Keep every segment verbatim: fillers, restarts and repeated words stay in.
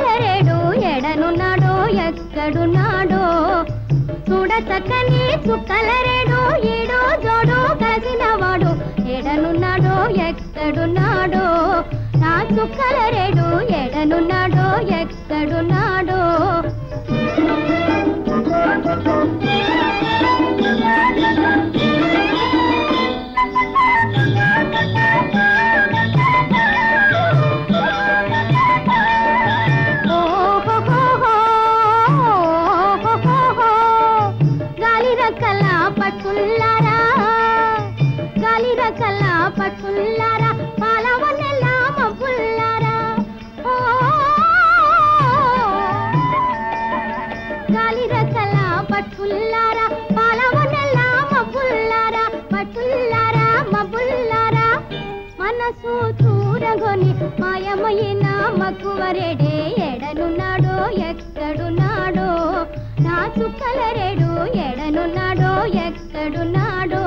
చుక్కలరేడు ఎడనున్నాడో ఎక్కడున్నాడో చూడ చక్కని చుక్కలరేడు ఈడో జోడు కలిసినవాడు ఎడనున్నాడో ఎక్కడున్నాడో నా చుక్కలరేడు ఎడనున్నాడో ఎక్కడున్నాడో పట్టుల్లారా గాలి రకల పట్టుల్లారా పాలవన్నెల మబ్బుల్లారా గాలి రకల పట్టుల్లారా పాలవన్నెల మబ్బుల్లారా పట్టుల్లారా మబ్బుల్లారా మనసు చూరగొని మాయమైన మక్కువరేడే ఎడనున్నాడో ఎక్కడున్నాడో నా చుక్కలరేడు ఎడనున్నాడో ఎక్కడున్నాడో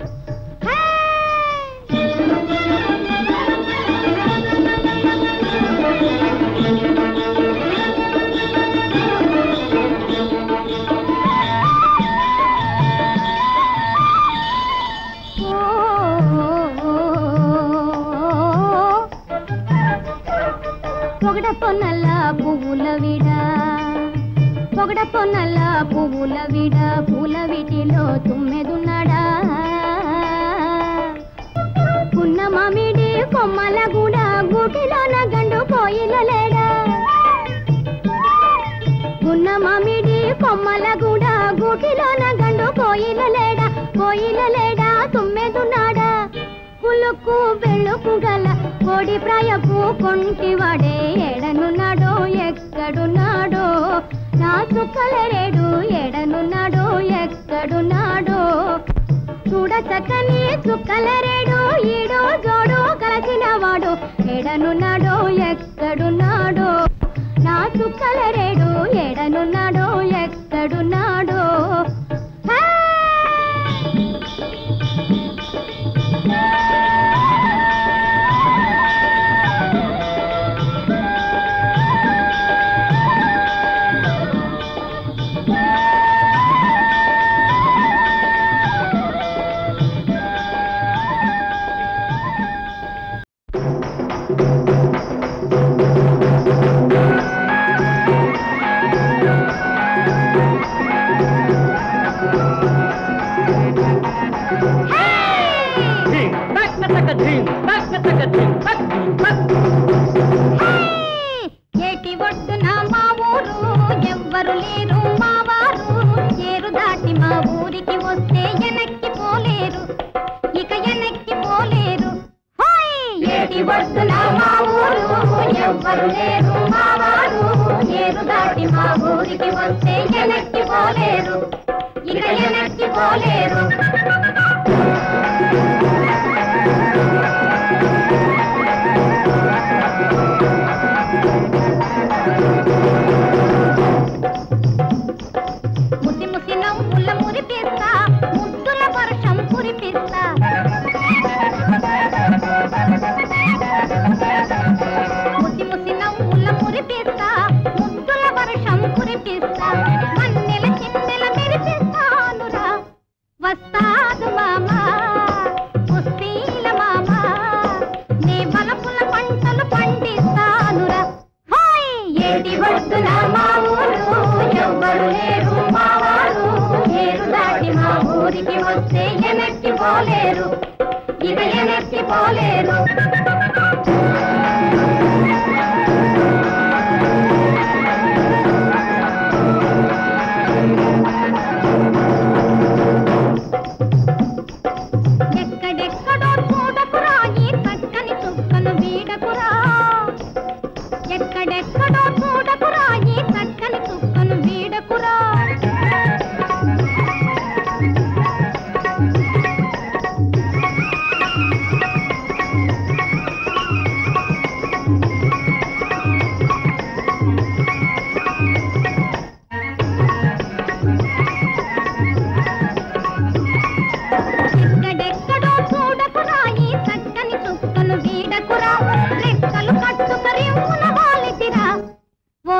పొగడ పొన్నల్ల పువ్వుల విడా పొగడ పొన్నల్ల పువ్వుల విడ పూల వీటిలో తుమ్మెదున్నాడా పున్న మామిడి కొమ్మల కూడా గూటిలోన గండు కోయిల లేడా పున్న మామిడి కొమ్మల కూడా గూటిలోన గండు కోయిల లేడా కోయిల లేడా తుమ్మెదున్నాడా పులుకు బెళ్ళుకు గల కోడి ప్రాయపు కొంటివాడే ఎడనున్నాడో ఎక్కడున్నాడో నా చుక్కలరేడు ఎడనున్నాడో ఎక్కడున్నాడో చూడ చక్కని చుక్కలరేడు ఈడో జోడు కలిసినవాడు ఎడనున్నాడో ఎక్కడున్నాడో నా చుక్కలరేడు ఎడనున్నాడో ఎక్కడున్నాడో ఏటి ఒడ్డున మా ఊరు ఎవ్వరు లేరు మా వారు ఏరు దాటి మా ఊరికి వస్తే వెనక్కి పోలేరు ఇక వెనక్కి పోలేరు ఏటి ఒడ్డున మా ఊరు ఎవ్వరు లేరు మా వారు ఏరు దాటి మా ఊరికి వస్తే వెనక్కి పోలేరు ఇక వెనక్కి పోలేరు ముసి ముసి నవ్వుల మురిపిస్తా ముద్దుల వర్షం కురిపిస్తా ముసి ముసి నవ్వుల మురిపిస్తా ముద్దుల వర్షం కురిపిస్తా మన్నెల చిన్నెల మెరిపిస్తానురా వస్తాదు మామా కుస్తీల మామా నీ బలపుల పంటలు పండిస్తానురా ఏటి ఒడ్డున మా ఊరు ఎవ్వరు లేరు మా వారు ఏరు దాటి మా ఊరికి వస్తే వెనక్కి పోలేరు ఇక వెనక్కి పోలేరు ఎక్కడెక్కడో చూడకురా ఈ చక్కని చుక్కను వీడకురా ఎక్కడెక్కడో చూడకురా ఈ చక్కని చుక్కను వీడకురా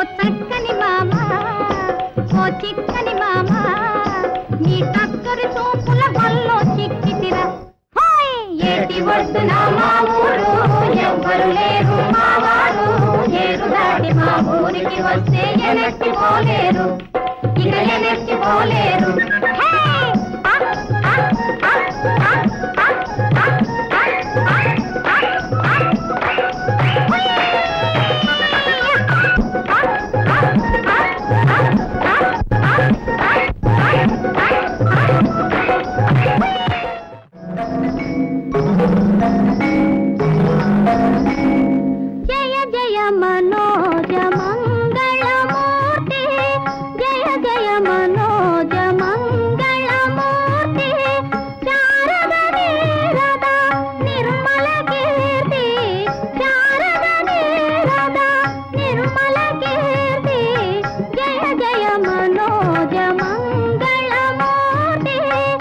చక్కని మామ ఓ చిక్కని మామ నీ చక్కరి చూపుల వల్లో చిక్కితిరా ఏటి వద్దున మా ఊరు ఎవ్వరు లేరు మా వారు ఏరు దాటి మా ఊరికి వస్తే ఎనక్కి పోలేరు ఇక ఎనక్కి పోలేరు జయ జయ మనోజ మంగళమూర్తి జయ జయ మనోజ మంగళమూర్తి శారద నీరద నిర్మల కీర్తి శారద నీరద నిర్మల కీర్తి జయ జయ మనోజ మంగళమూర్తి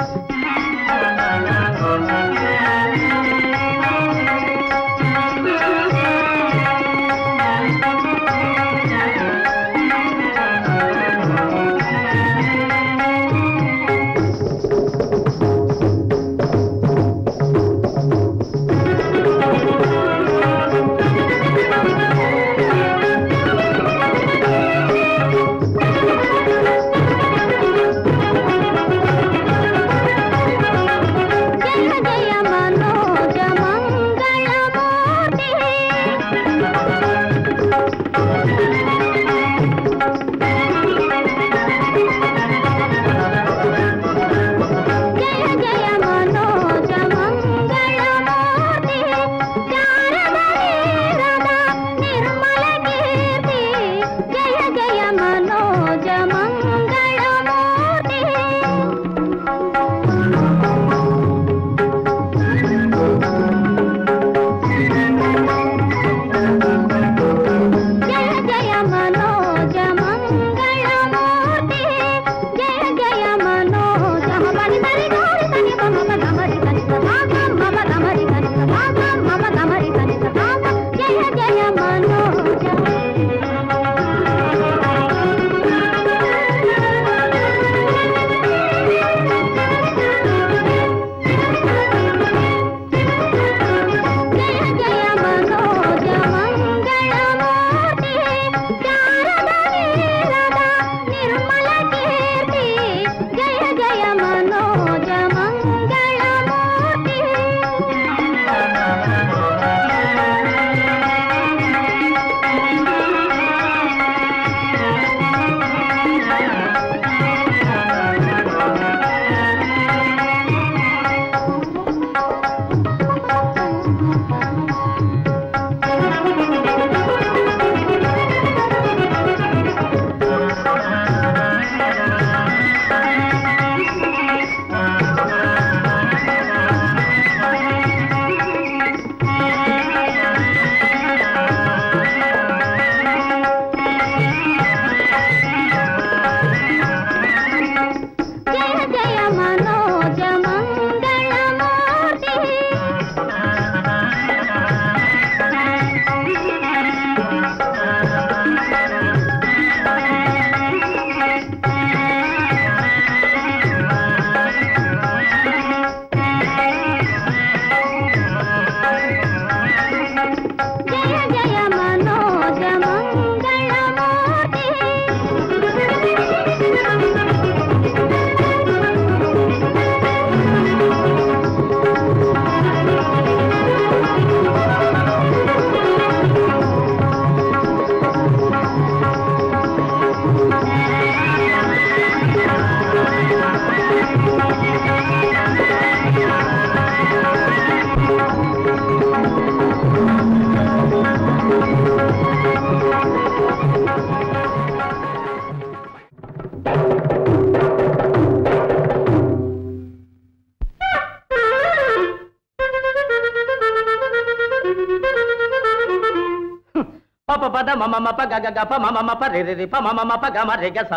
పప పద మమ మప గగ గప మమ మప రి రి ప మమ మప గమ రి గ స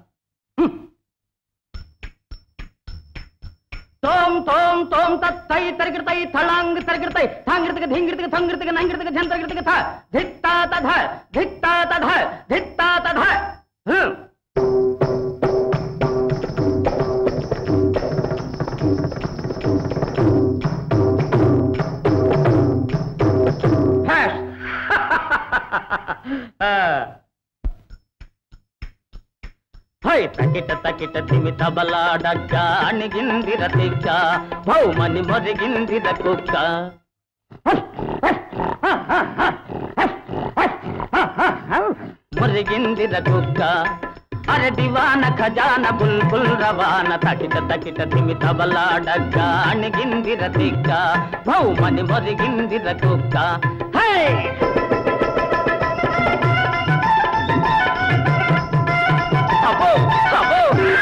తోం తోం తోం తై తరిగితై తళాంగ్ తరిగితై థాంగిర్తిక ధింగిర్తిక థంగిర్తిక నంగిర్తిక ఝంతరిగిర్తిక థ ధిత్తా తధ ధిత్తా తధ ధిత్తా హై తకిట తకిట తిమి తబలాడగ్గ అణిగిందిర తిక్క భౌమని మొరిగిందిర కుక్క మొరిగిందిర కుక్క అరే దివాన ఖజాన బుల్బుల్ రవాన తకిట తకిట తిమి తబలాడగ్గ అణిగిందిర తిక్క భౌమని మొరిగిందిర కుక్క హై అబ్బో అబ్బో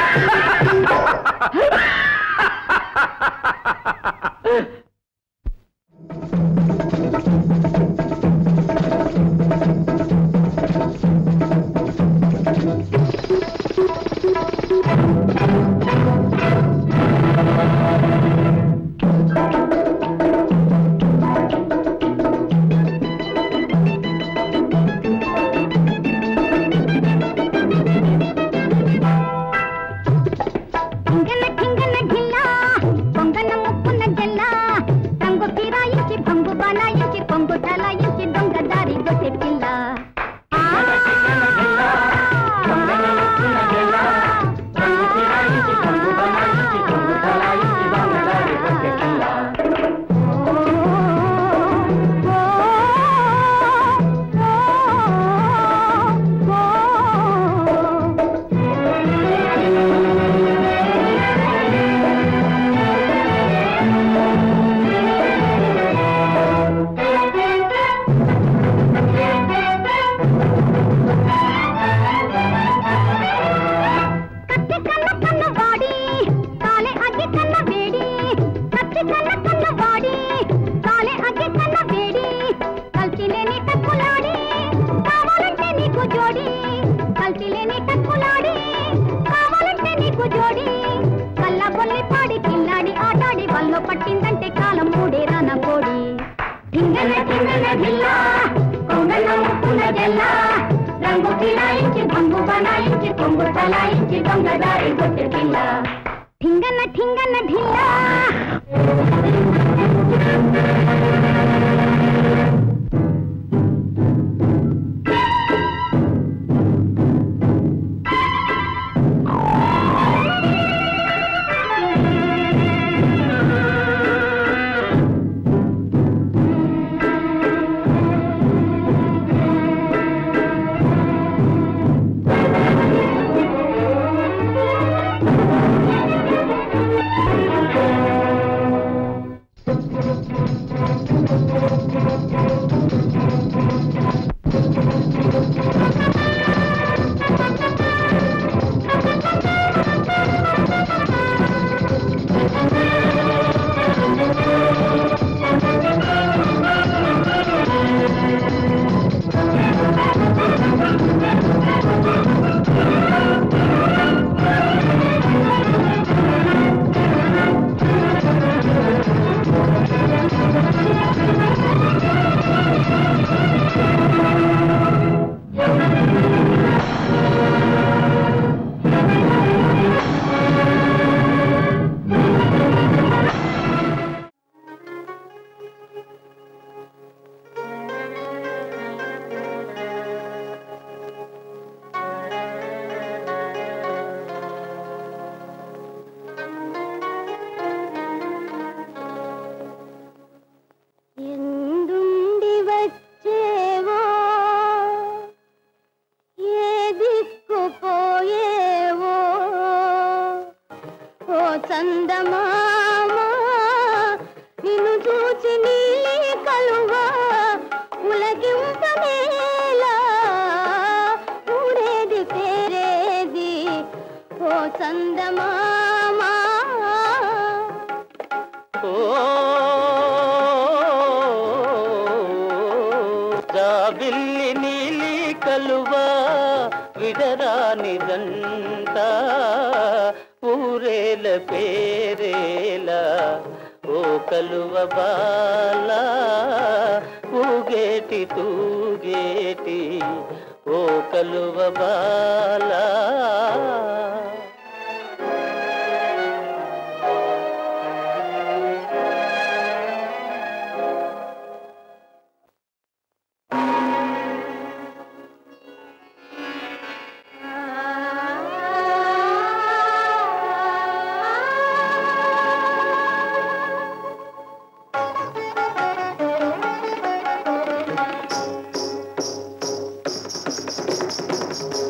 పట్టిందంటే కాలం మూడేరా నా కోడి టింగన టింగన జిల్లా కొంగన ముక్కున జల్ల రంగు కిలాయించి బంగు బనాయించి కొంగు తలాయించి దొంగదారి కొట్టే పిల్ల టింగన టింగన ఢిల్లా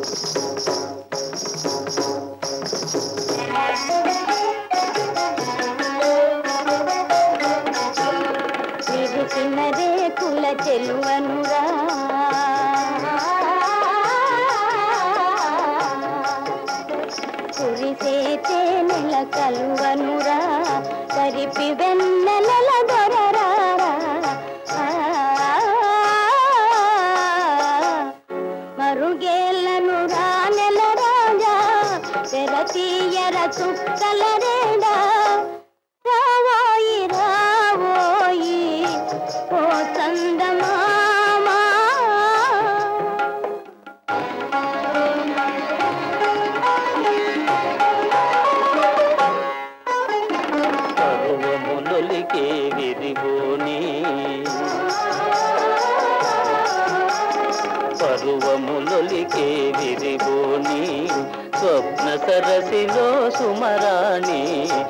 రేకుల చెలువనురా కురిసే తేనెల కలువనురా కరిపి వెన్నెల దొరరారా మరుగేళ్ళను రానెల రాజా తెరతీయర చుక్కల రేడా రావోయి రావోయి ఓ చందమామా పరువములొలికే విరిబోని పరువములొలికే విరిబోని స్వప్న సరసిలో సుమరాణి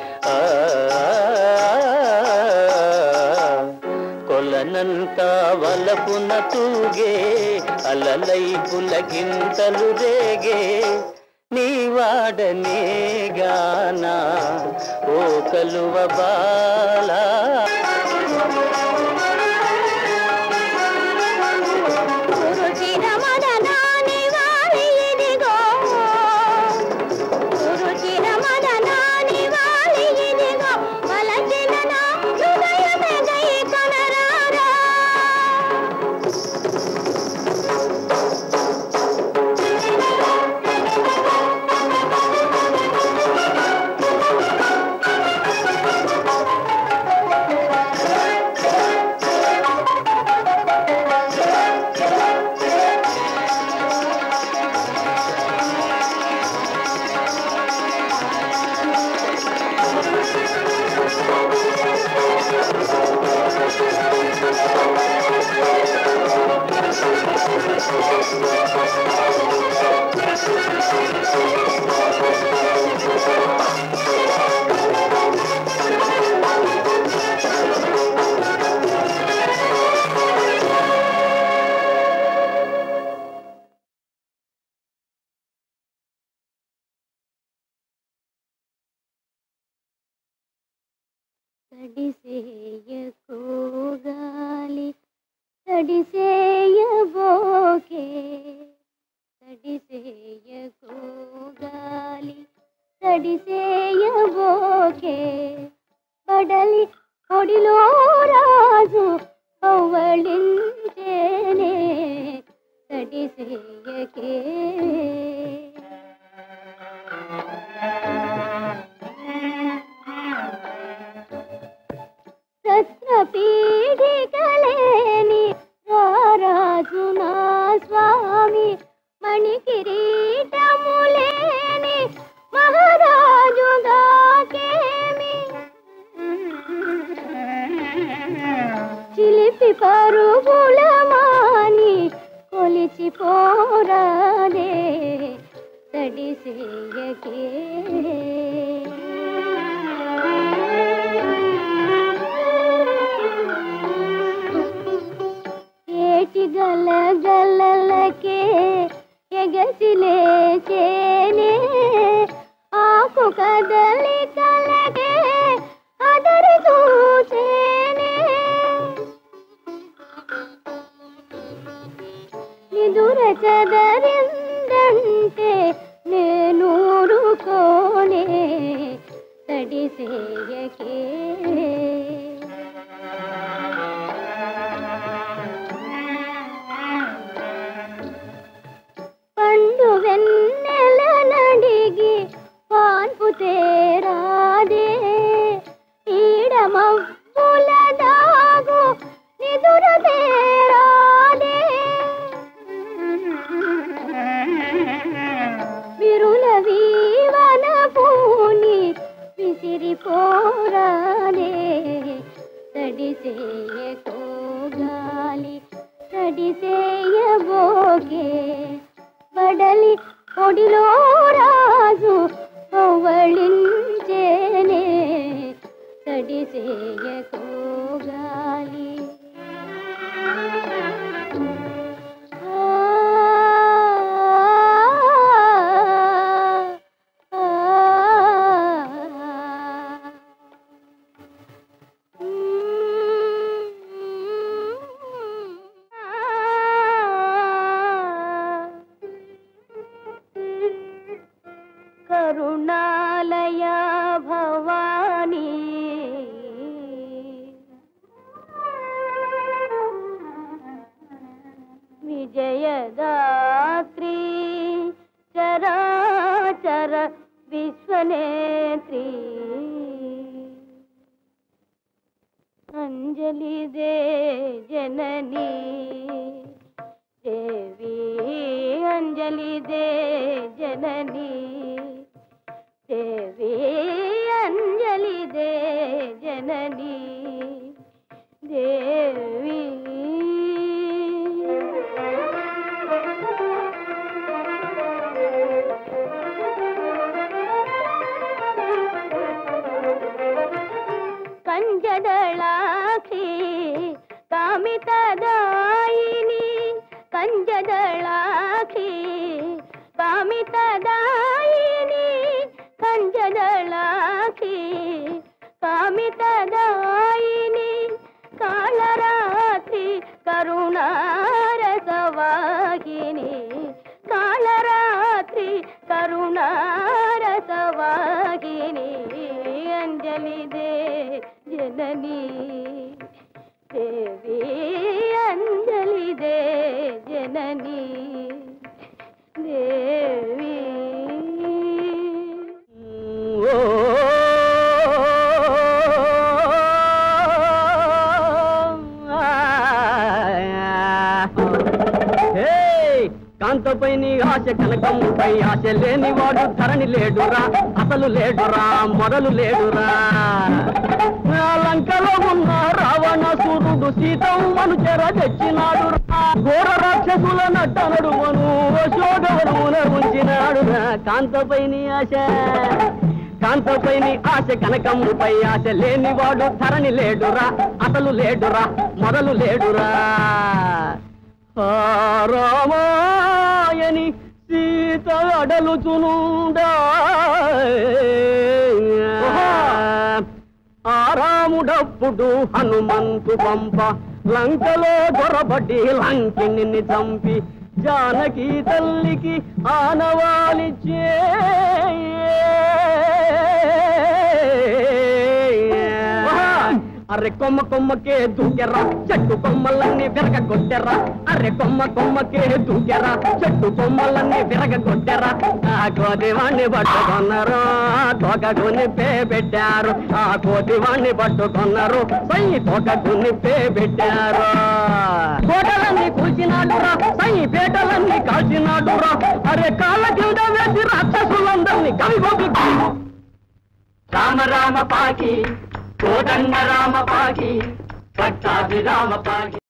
కొలనంతా వలపున తూగే అలలై పులకింతలు రేగే నీవాడనే గానా ఓ కలువ బాలా తడిసేయకు గాలి తడిసేయబోకే తడిసేయకు గాలి తడిసేయబోకే బడలి ఒడిలో రాజు అవళించేనే తడిసేయకే పీడికలేని రారాజు నా స్వామి మణికిరీటములేని మహారాజు దాకేమి చిలిపి పరుగుల మాని కొలిచి పోరాదే తడిసేయకే గల గలలకే ఎగసిలే చేనే ఆకు కదలి కలకే అదరి చూసేనే నిదుర చదరిందంటే నేనూరుకోనే తడిసేయకే వెన్నెల నడిగి పాన్పు తేరాదే ఈడమవ్వుల దాగు నిదుర తేరాదే విరుల వీవన పూని విసిరిపోరాదే తడిసేయకో గాలి తడిసేయబోకే బడలి ఒడిలో రాజు అవళించేనే తడిసేయకో గాలి ఆ కరుణాలయ భవానీ విజయదాత్రి చరాచర విశ్వనేత్రి అంజలి దే జననీ దేవి అంజలి దే జననీ దేవి అంజలి దే జననీ దేవి కంజదళాక్షి కామితదాయిని కంజదళాక్షి కామితదాయిని కంజదళాక్షి కామితదాయిని కాళరాత్రి కరుణారసవాహిని కాళరాత్రి కరుణారసవాహిని అంజలి దే జననీ దేవి అంజలి దే జననీ దేవి కాంతపై నీ ఆశ కనకముపై ఆశ లేనివాడు ధరణి లేడురా అసలు లేడురా మొదలు లేడురా లంకలో ఉన్న రావణాసురుడు సీతమ్మను చెర తెచ్చినాడు ఘోర రాక్షసుల నట్టనడు మను అశోకవనమున ఉంచినాడు కాంతపై నీ ఆశ కాంతపై నీ ఆశ కనకముపై ఆశ లేనివాడు ధరణి లేడురా అసలు లేడురా మొదలు లేడురా రామాయని సీత అడలుచునుండా ఆరాముడప్పుడు హనుమంతు పంప లంకలో దొరబడి లంకిని చంపి జానకి తల్లికి ఆనవాలిచ్చే అర్రె కొమ్మ కొమ్మకే దూకెర్రా చెట్టు కొమ్మలన్నీ విరగొట్టెర్రా అర్రె కొమ్మ కొమ్మకే దూకెర్రా చెట్టు కొమ్మలన్నీ విరగొట్టెర్రా ఆ కోతివాణ్ణి పట్టుకున్నారు తోకకు నిప్పే పెట్టారు ఆ కోతివాణ్ణి పట్టుకున్నారు సై తోకకు నిప్పే పెట్టారు కోటలన్నీ కూల్చినాడురా సై పేటలన్నీ కాల్చినాడురా అరే కాళ్ళ కింద వేసి రాక్షసులందరినీ కవిగోపి రామ రామ పాకి కోదండ రామ పాకి పట్టాభి రామ పాకి